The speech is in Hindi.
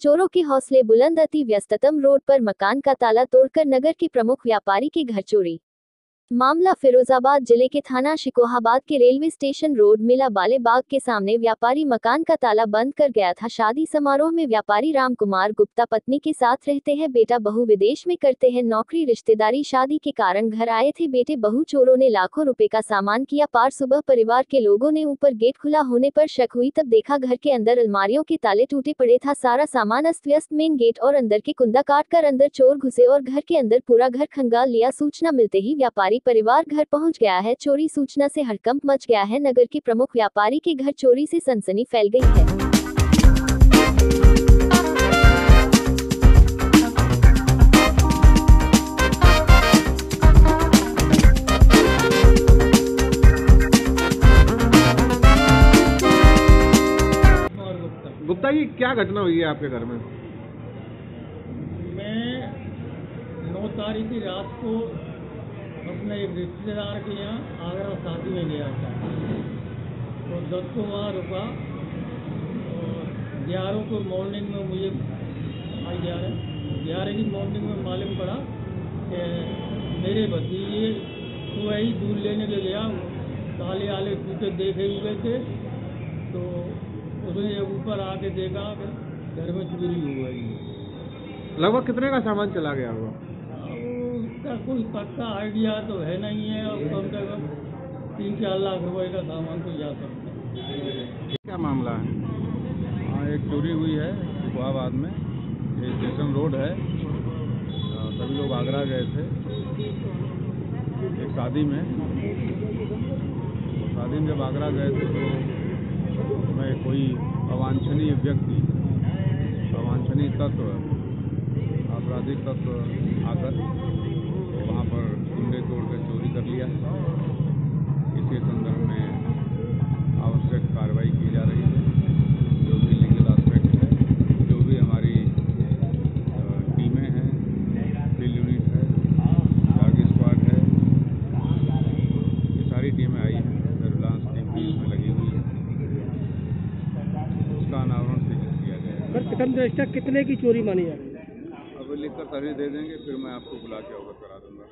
चोरों के हौसले बुलंद। अति व्यस्ततम रोड पर मकान का ताला तोड़कर नगर के प्रमुख व्यापारी के घर चोरी। मामला फिरोजाबाद जिले के थाना शिकोहाबाद के रेलवे स्टेशन रोड मिला बाले बाग के सामने व्यापारी मकान का ताला बंद कर गया था। शादी समारोह में व्यापारी राम कुमार गुप्ता पत्नी के साथ रहते हैं। बेटा बहू विदेश में करते हैं नौकरी। रिश्तेदारी शादी के कारण घर आए थे। बेटे बहू चोरों ने लाखों रुपए का सामान किया पार। सुबह परिवार के लोगों ने ऊपर गेट खुला होने पर शक हुई, तब देखा घर के अंदर अलमारियों के ताले टूटे पड़े था। सारा सामान अस्त व्यस्त। मेन गेट और अंदर के कुंदा काट कर अंदर चोर घुसे और घर के अंदर पूरा घर खंगाल लिया। सूचना मिलते ही व्यापारी परिवार घर पहुंच गया है। चोरी सूचना से हड़कंप मच गया है। नगर के प्रमुख व्यापारी के घर चोरी से सनसनी फैल गई है। गुप्ता जी, क्या घटना हुई है आपके घर में? मैं 9 तारीख की रात को अपने एक रिश्तेदार के यहाँ आगरा शादी में गया था, तो 10 को वहाँ रुका और 11 को मॉर्निंग में मुझे 11 की मॉर्निंग में मालूम पड़ा कि मेरे भतीजे को वही दूध लेने के गया, ताले आले टूटे देखे हुए थे। तो उसने ऊपर आके देखा कि घर में चोरी हो गई। लगभग कितने का सामान चला गया होगा? उसका कोई पक्का आइडिया तो है नहीं है। अब कम से कम 3-4 लाख रुपए का सामान तो जा सकता है। क्या मामला है? हाँ, एक चोरी हुई है शिकोहाबाद में। ये स्टेशन रोड है। सभी लोग आगरा गए थे एक शादी में। शादी में जब आगरा गए थे तो मैं कोई अवांछनीय व्यक्ति, अवांछनीय तत्व, आपराधिक तत्व आकर वहाँ पर कुंडे तोड़कर चोरी कर लिया। इसी संदर्भ में आवश्यक कार्रवाई की जा रही है। जो भी लीगल एस्पेक्ट है, जो भी हमारी टीमें हैं, फील्ड यूनिट है, डाग स्क्वाड है, ये सारी टीमें आई हैं। सर्विलांस टीम भी इसमें लगी हुई है। उसका अनावरण सूचित किया जाएगा। सर, प्रथम दृष्टया कितने की चोरी मानी जा रही है? अब लिखकर तारीख दे देंगे, फिर मैं आपको बुला के अवगत करा दूंगा।